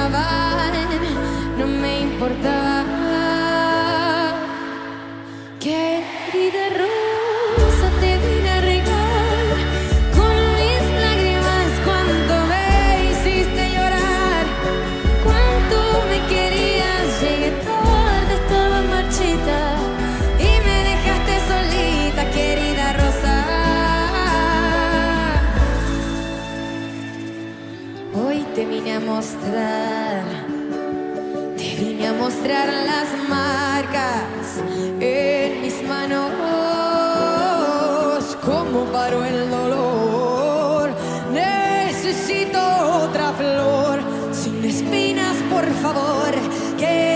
amaban, no me importaba. Querida rosa, te vine a regar con mis lágrimas. Cuánto me hiciste llorar, cuánto me querías. Llegué tarde, estaba marchita y me dejaste solita, querida rosa. Hoy te vine a mostrar, las marcas en mis manos. Cómo paró el dolor. Necesito otra flor sin espinas, por favor. Que